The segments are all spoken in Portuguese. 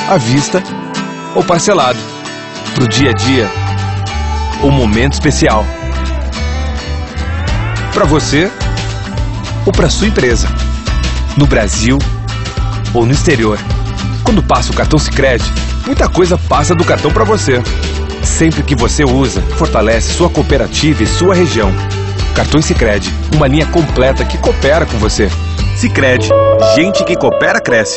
à vista ou parcelado, pro dia a dia ou momento especial, para você ou para sua empresa, no Brasil ou no exterior. Quando passa o cartão Sicredi, muita coisa passa do cartão para você. Sempre que você usa, fortalece sua cooperativa e sua região. Cartões Sicredi, uma linha completa que coopera com você. Sicredi, gente que coopera cresce.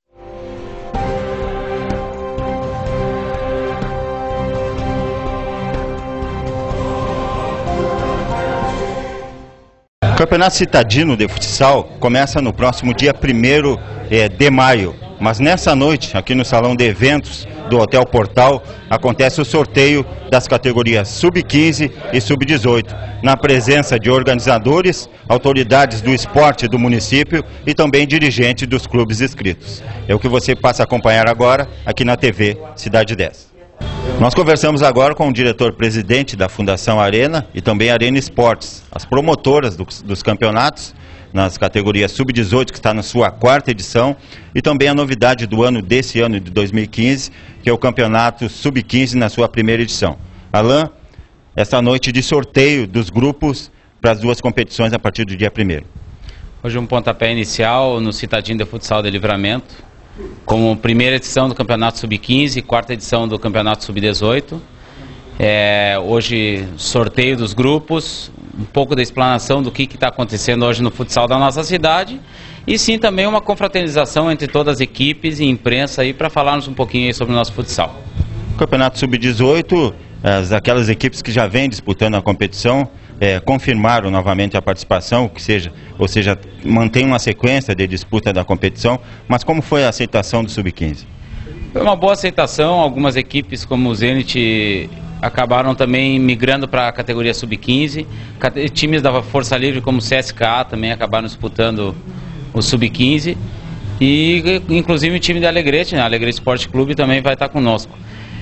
O Campeonato Citadino de Futsal começa no próximo dia 1º de maio. Mas nessa noite, aqui no Salão de Eventos do Hotel Portal, acontece o sorteio das categorias Sub-15 e Sub-18, na presença de organizadores, autoridades do esporte do município e também dirigentes dos clubes inscritos. É o que você passa a acompanhar agora aqui na TV Cidade 10. Nós conversamos agora com o diretor-presidente da Fundação Arena e também Arena Esportes, as promotoras dos campeonatos, nas categorias Sub-18, que está na sua 4ª edição, e também a novidade do ano desse ano de 2015, que é o campeonato Sub-15 na sua 1ª edição. Alain, essa noite de sorteio dos grupos para as duas competições a partir do dia 1º. Hoje um pontapé inicial no Citadino de Futsal de Livramento, como 1ª edição do campeonato Sub-15 e 4ª edição do campeonato Sub-18. Hoje sorteio dos grupos, um pouco da explanação do que está acontecendo hoje no futsal da nossa cidade e sim também uma confraternização entre todas as equipes e imprensa aí para falarmos um pouquinho aí sobre o nosso futsal. O campeonato Sub-18, aquelas equipes que já vêm disputando a competição, confirmaram novamente a participação, ou seja, mantém uma sequência de disputa da competição, mas como foi a aceitação do Sub-15? Foi uma boa aceitação, algumas equipes como o Zenit acabaram também migrando para a categoria Sub-15, times da Força Livre como o CSKA também acabaram disputando o Sub-15 e inclusive o time da Alegrete, né? A Alegrete Esporte Clube também vai estar conosco.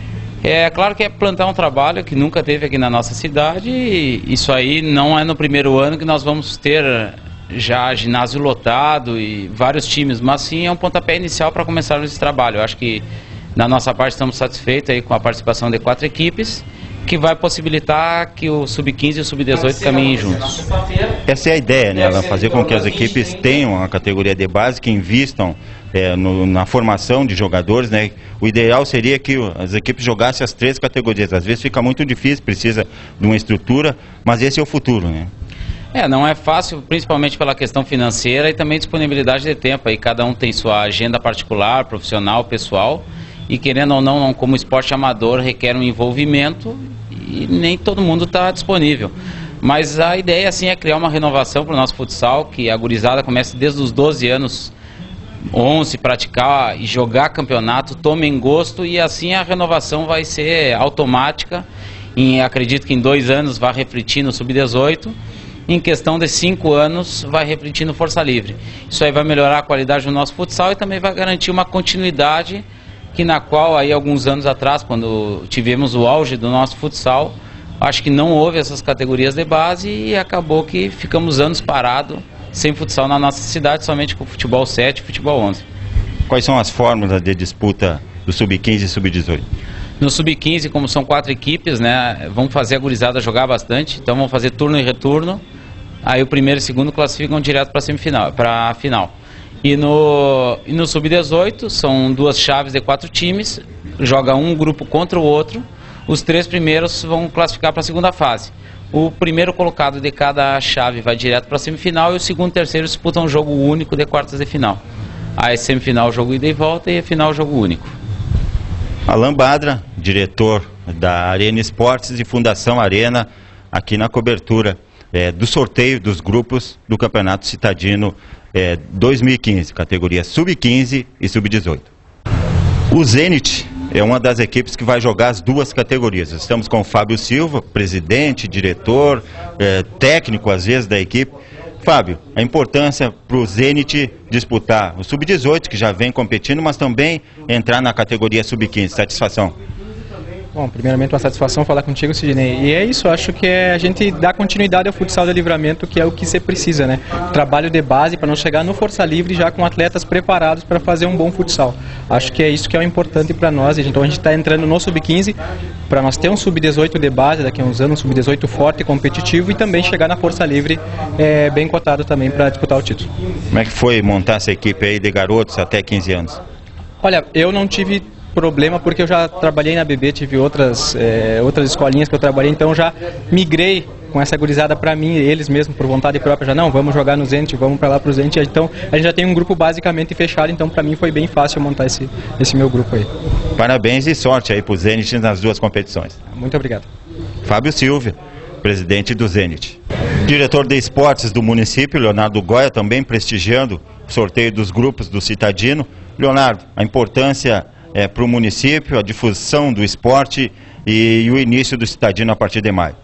É claro que é plantar um trabalho que nunca teve aqui na nossa cidade e isso aí não é no 1º ano que nós vamos ter já ginásio lotado e vários times, mas sim é um pontapé inicial para começar esse trabalho. Eu acho que da nossa parte estamos satisfeitos aí com a participação de 4 equipes, que vai possibilitar que o Sub-15 e o Sub-18 caminhem juntos. Essa é a ideia, né? Ela fazer com que as equipes tenham a categoria de base, que invistam na formação de jogadores, né? O ideal seria que as equipes jogassem as 3 categorias. Às vezes fica muito difícil, precisa de uma estrutura, mas esse é o futuro, né? Não é fácil, principalmente pela questão financeira e também disponibilidade de tempo. Aí cada um tem sua agenda particular, profissional, pessoal. E querendo ou não, como esporte amador, requer um envolvimento e nem todo mundo está disponível. Mas a ideia assim, é criar uma renovação para o nosso futsal, que a gurizada comece desde os 12 anos, 11, praticar e jogar campeonato, tomem gosto e assim a renovação vai ser automática. Acredito que em 2 anos vai refletir no Sub-18. Em questão de 5 anos vai refletir no Força Livre. Isso aí vai melhorar a qualidade do nosso futsal e também vai garantir uma continuidade que na qual aí alguns anos atrás, quando tivemos o auge do nosso futsal, acho que não houve essas categorias de base e acabou que ficamos anos parados sem futsal na nossa cidade, somente com futebol 7 e futebol 11. Quais são as fórmulas de disputa do Sub-15 e Sub-18? No Sub-15, como são 4 equipes, né, vamos fazer a gurizada jogar bastante, então vamos fazer turno e retorno, aí o 1º e o 2º classificam direto para a semifinal, para a final. E no Sub-18 são 2 chaves de 4 times, joga um grupo contra o outro, os 3 primeiros vão classificar para a 2ª fase. O 1º colocado de cada chave vai direto para a semifinal e o 2º e o 3º disputam um jogo único de quartas de final. A semifinal jogo ida e volta e a final jogo único. Alain Badra, diretor da Arena Esportes e Fundação Arena, aqui na cobertura do sorteio dos grupos do Campeonato Citadino 2015, categoria Sub-15 e Sub-18. O Zenit é uma das equipes que vai jogar as 2 categorias. Estamos com o Fábio Silva, presidente, diretor, técnico às vezes da equipe. Fábio, a importância para o Zenit disputar o Sub-18, que já vem competindo, mas também entrar na categoria Sub-15. Satisfação? Bom, primeiramente uma satisfação falar contigo, Sidney. E é isso, acho que a gente dá continuidade ao futsal de Livramento, que é o que você precisa, né? Trabalho de base para não chegar no Força Livre já com atletas preparados para fazer um bom futsal. Acho que é isso que é o importante para nós. Então a gente está entrando no Sub-15 para nós ter um Sub-18 de base daqui a uns anos, um Sub-18 forte e competitivo, e também chegar na Força Livre bem cotado também para disputar o título. Como é que foi montar essa equipe aí de garotos até 15 anos? Olha, eu não tive problema porque eu já trabalhei na BB, tive outras escolinhas que eu trabalhei, então já migrei com essa gurizada para mim, eles mesmos por vontade própria, já não, vamos jogar no Zenit, vamos para lá pro Zenit, então a gente já tem um grupo basicamente fechado, então para mim foi bem fácil montar esse meu grupo aí. Parabéns e sorte aí pro Zenit nas duas competições. Muito obrigado. Fábio Silva, presidente do Zenit. Diretor de esportes do município, Leonardo Goya, também prestigiando o sorteio dos grupos do Citadino. Leonardo, a importância para o município, a difusão do esporte e o início do Citadino a partir de maio.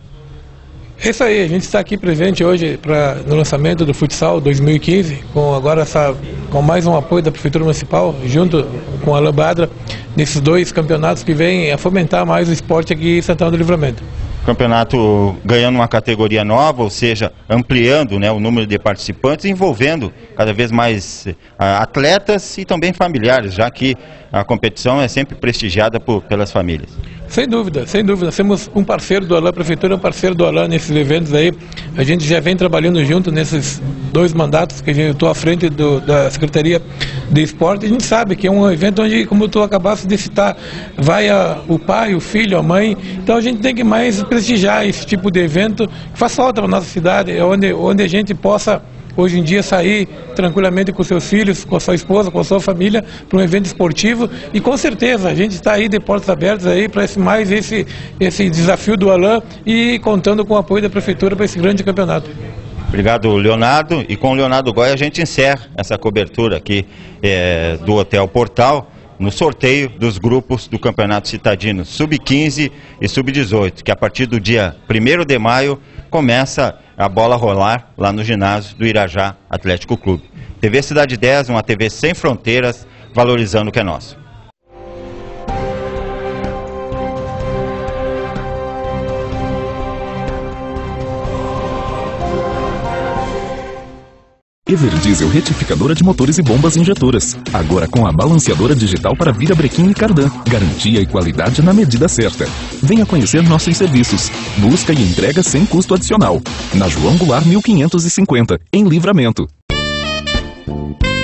É isso aí, a gente está aqui presente hoje no lançamento do Futsal 2015, com mais um apoio da Prefeitura Municipal, junto com a Alain Badra, nesses dois campeonatos que vêm a fomentar mais o esporte aqui em Santana do Livramento. Campeonato ganhando uma categoria nova, ou seja, ampliando, né, o número de participantes, envolvendo cada vez mais atletas e também familiares, já que a competição é sempre prestigiada pelas famílias. Sem dúvida, sem dúvida. Nós temos um parceiro do Alain, a Prefeitura é um parceiro do Alain nesses eventos aí. A gente já vem trabalhando junto nesses dois mandatos, que eu estou à frente da Secretaria de Esporte. A gente sabe que é um evento onde, como tu acabaste de citar, vai o pai, o filho, a mãe. Então a gente tem que mais prestigiar esse tipo de evento que faz falta para a nossa cidade, onde a gente possa hoje em dia sair tranquilamente com seus filhos, com a sua esposa, com a sua família para um evento esportivo, e com certeza a gente está aí de portas abertas aí para esse desafio do Alain e contando com o apoio da Prefeitura para esse grande campeonato. Obrigado, Leonardo, e com o Leonardo Goya a gente encerra essa cobertura aqui do Hotel Portal, no sorteio dos grupos do Campeonato Citadino Sub-15 e Sub-18, que a partir do dia 1º de maio começa a bola rolar lá no ginásio do Irajá Atlético Clube. TV Cidade 10, uma TV sem fronteiras, valorizando o que é nosso. Everdiesel retificadora de motores e bombas injetoras. Agora com a balanceadora digital para virabrequim e cardan. Garantia e qualidade na medida certa. Venha conhecer nossos serviços. Busca e entrega sem custo adicional. Na João Goulart 1550, em Livramento.